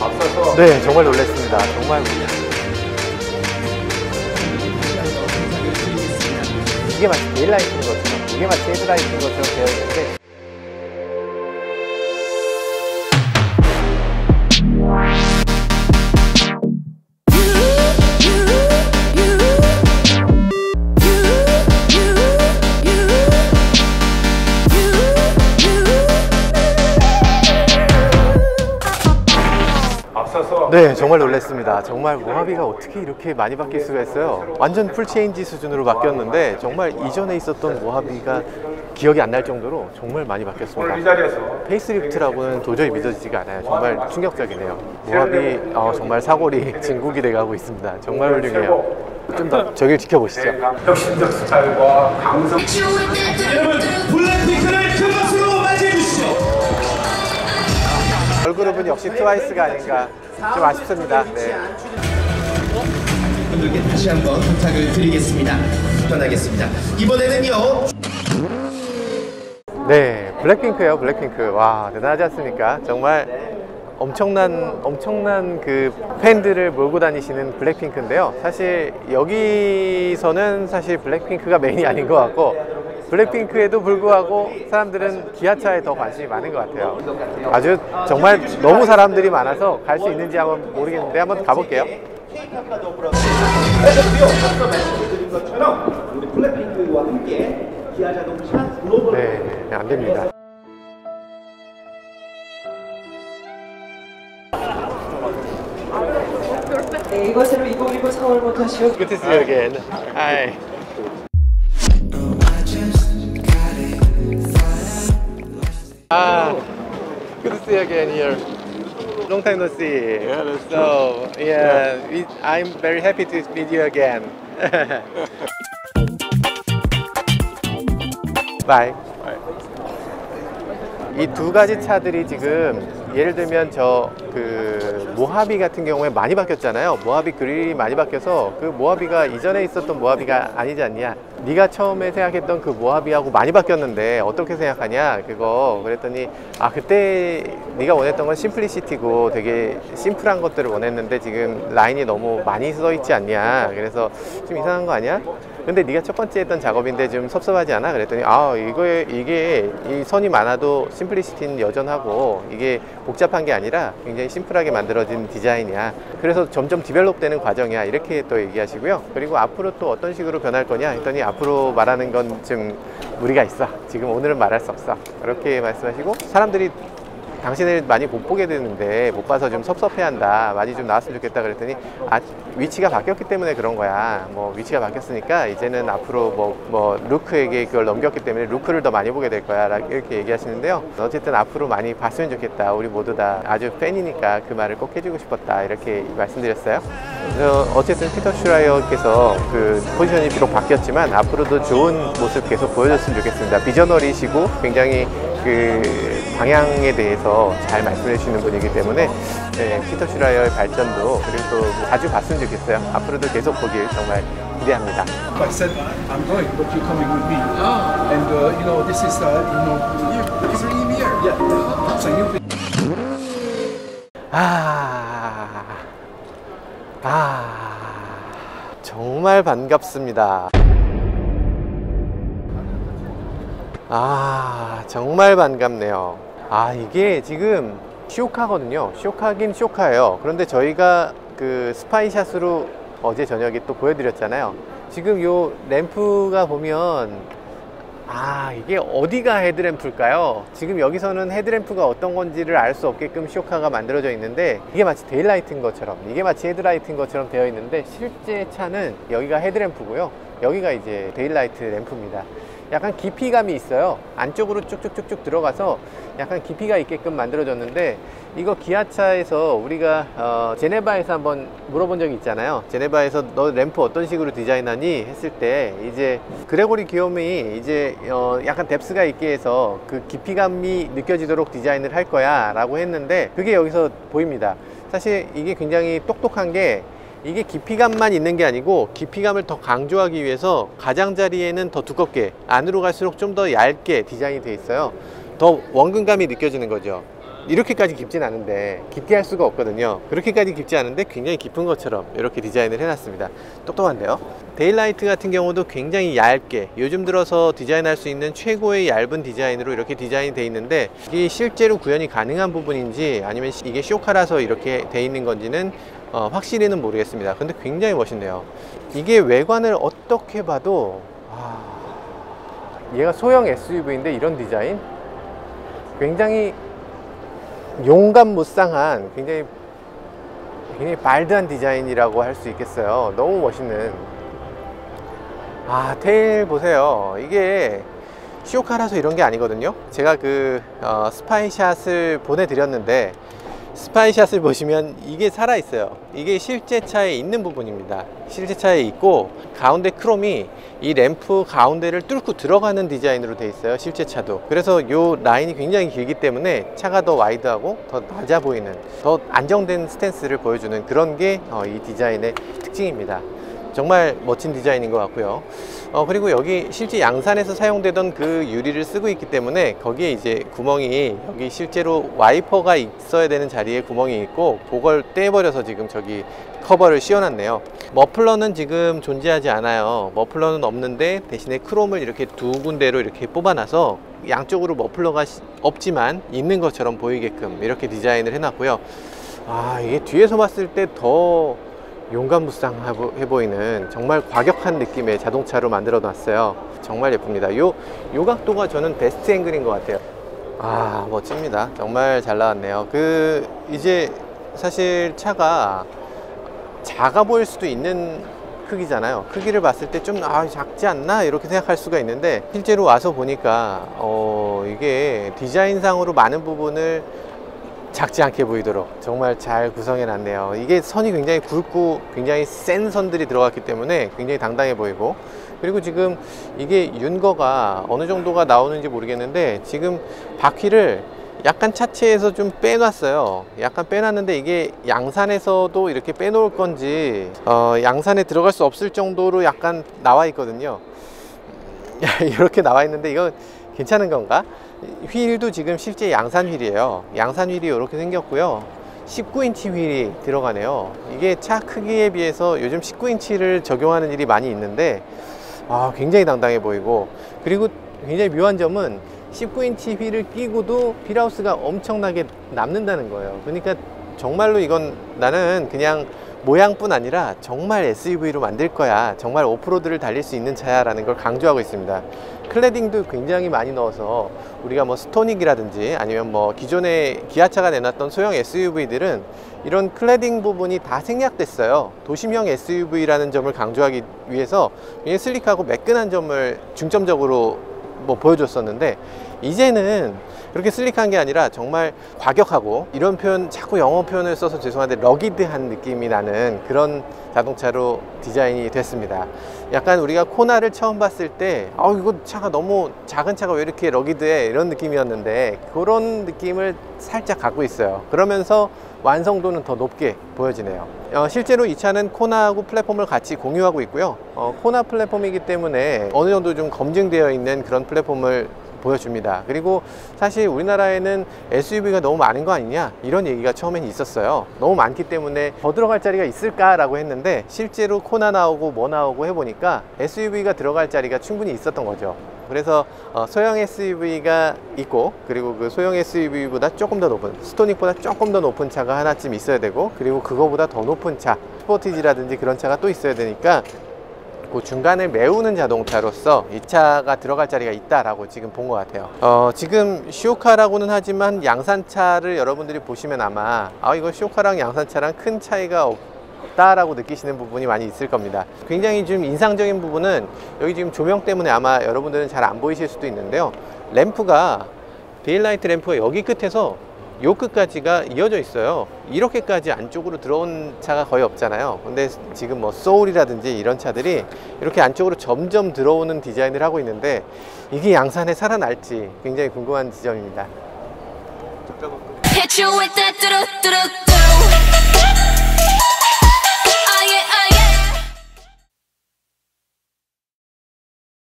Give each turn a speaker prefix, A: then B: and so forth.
A: 네, 정말 놀랐습니다. 정말 이게 마치 데일라이트인 것처럼, 이게 마치 헤드라이트인 것처럼 되어 있는데 네, 정말 놀랐습니다. 정말 모하비가 어떻게 이렇게 많이 바뀔 수가 있어요. 완전 풀체인지 수준으로 바뀌었는데 정말 이전에 있었던 모하비가 기억이 안 날 정도로 정말 많이 바뀌었습니다. 페이스리프트라고는 도저히 믿어지지가 않아요. 정말 충격적이네요. 모하비 정말 사골이 진국이 돼가고 있습니다. 정말 훌륭해요. 좀 더 저길 지켜보시죠.
B: 혁신적 스타일과 강성. 여러분, 블랙핑크를 큰 박수로 맞이해주시죠.
A: 걸그룹은 역시 트와이스가 아닌가 좀 아쉽습니다. 네.
C: 분들께 다시 한번 부탁을 드리겠습니다. 전하겠습니다. 이번에는요.
A: 네, 블랙핑크예요. 블랙핑크. 와, 대단하지 않습니까? 정말 엄청난 그 팬들을 몰고 다니시는 블랙핑크인데요. 사실 여기서는 사실 블랙핑크가 메인이 아닌 것 같고, 블랙핑크에도 불구하고 사람들은 기아차에 더 관심이 많은 것 같아요. 아주 정말 너무 사람들이 많아서 갈 수 있는지 한번 모르겠는데 한번 가볼게요.
C: 앞서 말씀드린 것처럼 우리 블랙핑크와 함께 기아자동차 글로벌
A: 네, 안 됩니다.
D: 네, 이것으로 2019 서울 모터쇼.
A: Good to see you again. Hi. Good to see you again here. Long time no see. So yeah, I'm very happy to meet you again. Bye. 이 두 가지 차들이 지금 예를 들면 그 모하비 같은 경우에 많이 바뀌었잖아요. 모하비 그릴이 많이 바뀌어서 그 모하비가 이전에 있었던 모하비가 아니지 않냐, 네가 처음에 생각했던 그 모하비하고 많이 바뀌었는데 어떻게 생각하냐 그거 그랬더니, 아 그때 네가 원했던 건 심플리시티고 되게 심플한 것들을 원했는데 지금 라인이 너무 많이 써 있지 않냐, 그래서 좀 이상한 거 아니야? 근데 네가 첫 번째 했던 작업인데 좀 섭섭하지 않아? 그랬더니 이게 이 선이 많아도 심플리시티는 여전하고 이게 복잡한 게 아니라 굉장히 심플하게 만들어진 디자인이야. 그래서 점점 디벨롭 되는 과정이야. 이렇게 또 얘기하시고요. 그리고 앞으로 또 어떤 식으로 변할 거냐 했더니 앞으로 말하는 건 좀 무리가 있어. 지금 오늘은 말할 수 없어. 그렇게 말씀하시고, 사람들이 당신을 많이 못 보게 되는데 못 봐서 좀 섭섭해한다, 많이 좀 나왔으면 좋겠다 그랬더니, 위치가 바뀌었기 때문에 그런 거야. 뭐 위치가 바뀌었으니까 이제는 앞으로 뭐 루크에게 그걸 넘겼기 때문에 루크를 더 많이 보게 될 거야 이렇게 얘기하시는데요. 어쨌든 앞으로 많이 봤으면 좋겠다, 우리 모두 다 아주 팬이니까 그 말을 꼭 해주고 싶었다 이렇게 말씀드렸어요. 그래서 어쨌든 피터 슈라이어께서 그 포지션이 비록 바뀌었지만 앞으로도 좋은 모습 계속 보여줬으면 좋겠습니다. 비저너리시고 굉장히 그 방향에 대해서 잘 말씀해 주시는 분이기 때문에 네, 피터 슈라이어의 발전도 그리고 또 자주 봤으면 좋겠어요. 앞으로도 계속 보길 정말 기대합니다.
E: I said I'm going, but you're coming with me. And you know, this is it's a new year. Yeah, so you.
A: 정말 반갑습니다. 정말 반갑네요. 이게 지금 쇼카거든요. 쇼카긴 쇼카예요. 그런데 저희가 그 스파이샷으로 어제 저녁에 또 보여드렸잖아요. 지금 요 램프가 보면 이게 어디가 헤드램프일까요? 지금 여기서는 헤드램프가 어떤 건지를 알 수 없게끔 쇼카가 만들어져 있는데, 이게 마치 데일라이트인 것처럼, 이게 마치 헤드라이트인 것처럼 되어 있는데, 실제 차는 여기가 헤드램프고요, 여기가 이제 데일라이트 램프입니다. 약간 깊이감이 있어요. 안쪽으로 쭉쭉쭉쭉 들어가서 약간 깊이가 있게끔 만들어졌는데, 이거 기아차에서 우리가 제네바에서 한번 물어본 적이 있잖아요. 제네바에서 너 램프 어떤 식으로 디자인하니? 했을 때 이제 그레고리 기욤이 이제 약간 뎁스가 있게 해서 그 깊이감이 느껴지도록 디자인을 할 거야 라고 했는데, 그게 여기서 보입니다. 사실 이게 굉장히 똑똑한 게, 이게 깊이감만 있는 게 아니고 깊이감을 더 강조하기 위해서 가장자리에는 더 두껍게, 안으로 갈수록 좀 더 얇게 디자인이 돼 있어요. 더 원근감이 느껴지는 거죠. 그래서 이 램프가 이렇게까지 깊진 않은데, 깊게 할 수가 없거든요. 그렇게까지 깊지 않은데 굉장히 깊은 것처럼 이렇게 디자인을 해놨습니다. 똑똑한데요. 데일라이트 같은 경우도 굉장히 얇게, 요즘 들어서 디자인할 수 있는 최고의 얇은 디자인으로 이렇게 디자인이 되어 있는데, 이게 실제로 구현이 가능한 부분인지 아니면 이게 쇼카라서 이렇게 되어 있는 건지는 확실히는 모르겠습니다. 근데 굉장히 멋있네요. 이게 외관을 어떻게 봐도 얘가 소형 SUV인데 이런 디자인? 굉장히 용감무쌍한, 굉장히 발드한 디자인이라고 할 수 있겠어요. 너무 멋있는. 테일 보세요. 이게 쇼카라서 이런 게 아니거든요. 제가 스파이샷을 보내드렸는데, 스파이샷을 보시면 이게 살아있어요. 이게 실제 차에 있는 부분입니다. 실제 차에 있고, 가운데 크롬이 이 램프 가운데를 뚫고 들어가는 디자인으로 되어 있어요. 실제 차도. 그래서 이 라인이 굉장히 길기 때문에 차가 더 와이드하고 더 낮아 보이는, 더 안정된 스탠스를 보여주는 그런 게 이 디자인의 특징입니다. 정말 멋진 디자인인 것 같고요. 그리고 여기 실제 양산에서 사용되던 그 유리를 쓰고 있기 때문에 거기에 이제 구멍이, 여기 실제로 와이퍼가 있어야 되는 자리에 구멍이 있고, 그걸 떼버려서 지금 저기 커버를 씌워놨네요. 머플러는 지금 존재하지 않아요. 머플러는 없는데 대신에 크롬을 이렇게 두 군데로 이렇게 뽑아놔서 양쪽으로 머플러가 없지만 있는 것처럼 보이게끔 이렇게 디자인을 해놨고요. 이게 뒤에서 봤을 때 더 용감무쌍해 보이는 정말 과격한 느낌의 자동차로 만들어 놨어요. 정말 예쁩니다. 요 각도가 저는 베스트 앵글인 것 같아요. 멋집니다. 정말 잘 나왔네요. 이제 사실 차가 작아 보일 수도 있는 크기잖아요. 크기를 봤을 때 좀 작지 않나 이렇게 생각할 수가 있는데, 실제로 와서 보니까 이게 디자인상으로 많은 부분을 작지 않게 보이도록 정말 잘 구성해 놨네요. 이게 선이 굉장히 굵고 굉장히 센 선들이 들어갔기 때문에 굉장히 당당해 보이고, 그리고 지금 이게 윤거가 어느 정도가 나오는지 모르겠는데, 지금 바퀴를 약간 차체에서 좀 빼놨어요. 약간 빼놨는데 이게 양산에서도 이렇게 빼놓을 건지 양산에 들어갈 수 없을 정도로 약간 나와 있거든요. 이렇게 나와 있는데 이거 괜찮은 건가? 휠도 지금 실제 양산 휠이에요. 양산 휠이 이렇게 생겼고요. 19인치 휠이 들어가네요. 이게 차 크기에 비해서 요즘 19인치를 적용하는 일이 많이 있는데 굉장히 당당해 보이고, 그리고 굉장히 묘한 점은 19인치 휠을 끼고도 휠하우스가 엄청나게 남는다는 거예요. 그러니까 정말로 이건 나는 그냥 모양뿐 아니라 정말 SUV로 만들 거야, 정말 오프로드를 달릴 수 있는 차야 라는 걸 강조하고 있습니다. 클래딩도 굉장히 많이 넣어서 우리가 뭐 스토닉이라든지 아니면 뭐 기존에 기아차가 내놨던 소형 SUV들은 이런 클래딩 부분이 다 생략됐어요. 도심형 SUV라는 점을 강조하기 위해서 굉장히 슬릭하고 매끈한 점을 중점적으로 보여줬었는데, 이제는 그렇게 슬릭한 게 아니라 정말 과격하고, 이런 표현 자꾸 영어 표현을 써서 죄송한데 러기드한 느낌이 나는 그런 자동차로 디자인이 됐습니다. 약간 우리가 코나를 처음 봤을 때 이거 차가 너무 작은 차가 왜 이렇게 러기드해 이런 느낌이었는데, 그런 느낌을 살짝 갖고 있어요. 그러면서 완성도는 더 높게 보여지네요. 실제로 이 차는 코나하고 플랫폼을 같이 공유하고 있고요. 코나 플랫폼이기 때문에 어느 정도 좀 검증되어 있는 그런 플랫폼을 보여줍니다. 그리고 사실 우리나라에는 SUV가 너무 많은 거 아니냐 이런 얘기가 처음엔 있었어요. 너무 많기 때문에 더 들어갈 자리가 있을까 라고 했는데, 실제로 코나 나오고 뭐 나오고 해보니까 SUV가 들어갈 자리가 충분히 있었던 거죠. 그래서 소형 SUV가 있고, 그리고 그 소형 SUV보다 조금 더 높은, 스토닉보다 조금 더 높은 차가 하나쯤 있어야 되고, 그리고 그거보다 더 높은 차, 스포티지라든지 그런 차가 또 있어야 되니까 그 중간을 메우는 자동차로서 이 차가 들어갈 자리가 있다라고 지금 본 것 같아요. 지금 쇼카라고는 하지만 양산차를 여러분들이 보시면 아마 이거 쇼카랑 양산차랑 큰 차이가 없다라고 느끼시는 부분이 많이 있을 겁니다. 굉장히 좀 인상적인 부분은 여기 지금 조명 때문에 아마 여러분들은 잘 안 보이실 수도 있는데요. 램프가, 데일라이트 램프가 여기 끝에서 요 끝까지가 이어져 있어요. 이렇게까지 안쪽으로 들어온 차가 거의 없잖아요. 근데 지금 뭐 소울이라든지 이런 차들이 이렇게 안쪽으로 점점 들어오는 디자인을 하고 있는데, 이게 양산에 살아날지 굉장히 궁금한 지점입니다.
F: Hit you with that